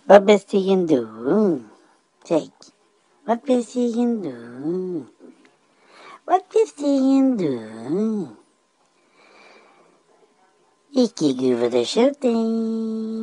What best you can do? Jake, what best you can do? What best you can do? İki güvede şırtın.